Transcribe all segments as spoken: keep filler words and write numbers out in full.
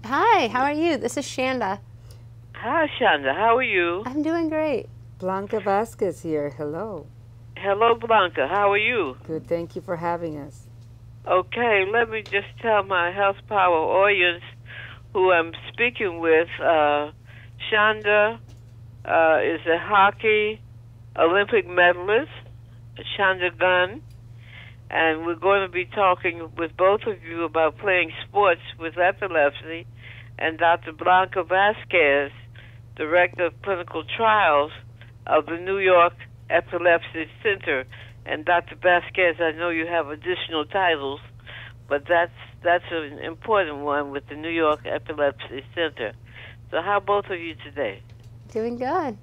Hi, how are you? This is Chanda. Hi, Chanda. How are you? I'm doing great. Blanca Vasquez here. Hello. Hello, Blanca. How are you? Good. Thank you for having us. Okay, let me just tell my Health Power audience who I'm speaking with. Uh, Chanda uh, is a hockey Olympic medalist, Chanda Gunn, and we're going to be talking with both of you about playing sports with epilepsy, and Doctor Blanca Vasquez, Director of Clinical Trials of the New York Epilepsy Center. And Doctor Vasquez, I know you have additional titles, but that's that's an important one with the New York Epilepsy Center. So how are both of you today? Doing good.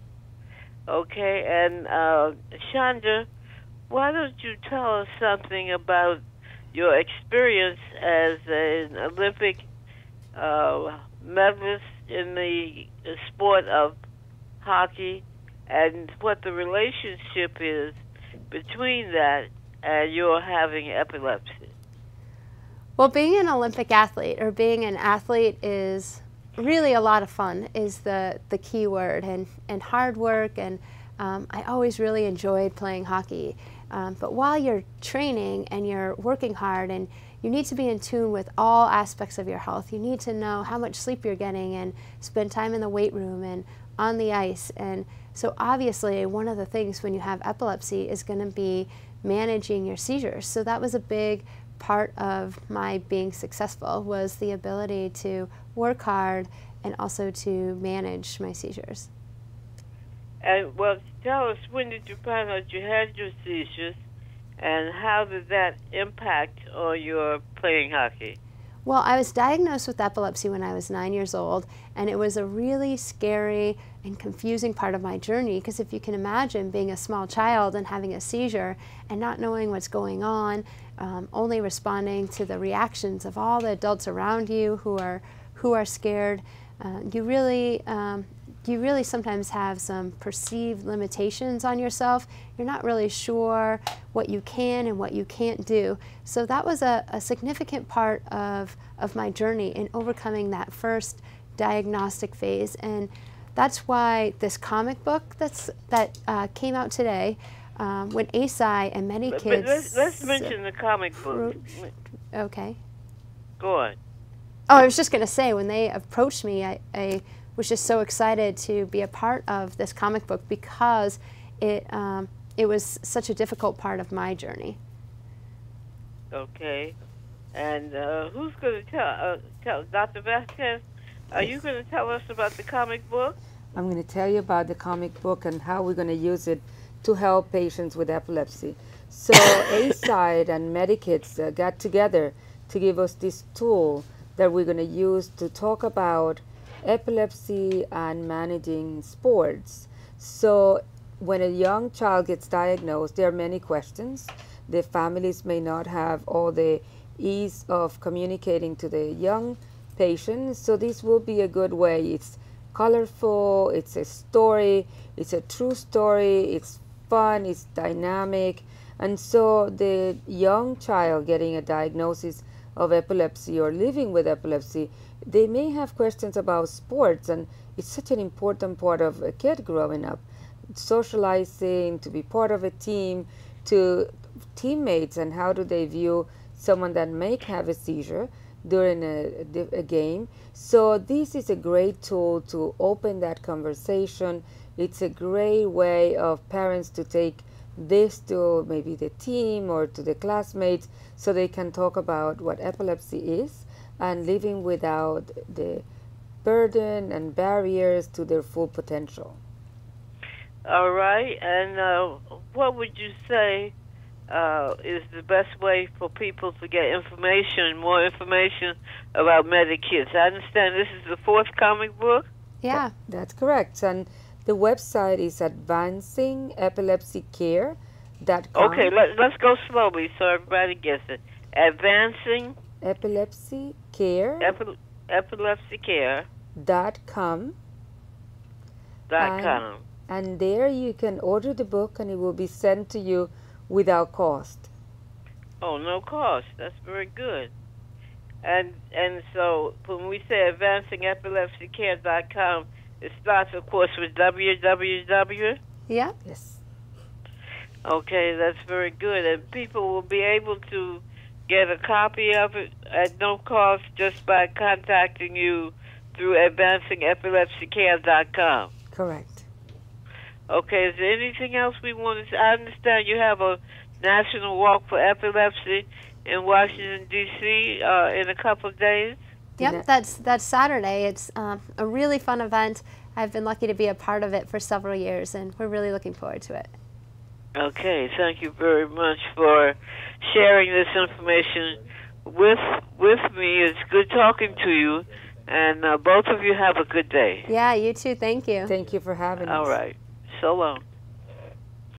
Okay, and uh, Chanda, why don't you tell us something about your experience as an Olympic uh, medalist in the sport of hockey, and what the relationship is between that and your having epilepsy? Well, being an Olympic athlete, or being an athlete, is really a lot of fun, is the, the key word, and, and hard work, and um, I always really enjoyed playing hockey. Um, but while you're training and you're working hard, and you need to be in tune with all aspects of your health, you need to know how much sleep you're getting and spend time in the weight room and on the ice. And so obviously one of the things when you have epilepsy is going to be managing your seizures. So that was a big part of my being successful, was the ability to work hard and also to manage my seizures. And well, tell us, when did you find out you had your seizures, and how did that impact on your playing hockey? Well, I was diagnosed with epilepsy when I was nine years old, and it was a really scary and confusing part of my journey, because if you can imagine being a small child and having a seizure and not knowing what's going on, um, only responding to the reactions of all the adults around you who are who are scared, uh, you really um, you really sometimes have some perceived limitations on yourself. You're not really sure what you can and what you can't do. So that was a, a significant part of, of my journey in overcoming that first diagnostic phase. And that's why this comic book that's, that uh, came out today, um, when A S I and many But, kids... but let's, let's mention the comic book. Okay. Go on. Oh, I was just going to say, when they approached me, I, I was just so excited to be a part of this comic book, because it um, it was such a difficult part of my journey. Okay, and uh, who's going to tell? Uh, tell Doctor Vasquez? Are you going to tell us about the comic book? I'm going to tell you about the comic book and how we're going to use it to help patients with epilepsy. So A S I and Medikids uh, got together to give us this tool that we're going to use to talk about epilepsy and managing sports. So when a young child gets diagnosed, there are many questions. The families may not have all the ease of communicating to the young patient, so this will be a good way. It's colorful, it's a story, it's a true story, it's fun, it's dynamic, and so the young child getting a diagnosis of epilepsy or living with epilepsy, they may have questions about sports, and it's such an important part of a kid growing up. Socializing, to be part of a team, to teammates, and how do they view someone that may have a seizure during a, a game. So this is a great tool to open that conversation. It's a great way of parents to take this to maybe the team or to the classmates, so they can talk about what epilepsy is and living without the burden and barriers to their full potential. All right, and uh, what would you say uh, is the best way for people to get information, more information about Medikids? I understand this is the fourth comic book? Yeah. That, that's correct. And the website is advancing epilepsy care dot com. Okay, let, let's go slowly so everybody gets it. Advancing Epilepsy Care Epi Epilepsy Care dot com. Dot and, com. and there you can order the book and it will be sent to you without cost. Oh, no cost. That's very good. And and so when we say advancing epilepsy care dot com, it starts, of course, with w w w. Yeah. Yes. Okay, that's very good. And people will be able to get a copy of it at no cost just by contacting you through advancing epilepsy care dot com. Correct. Okay, is there anything else we want to... I understand you have a National Walk for Epilepsy in Washington, D C uh, in a couple of days. Yep, that's, that's Saturday. It's um, a really fun event. I've been lucky to be a part of it for several years, and we're really looking forward to it. Okay, thank you very much for sharing this information with with me. It's good talking to you, and uh, both of you have a good day. Yeah, you too. Thank you. Thank you for having us. All right. So long.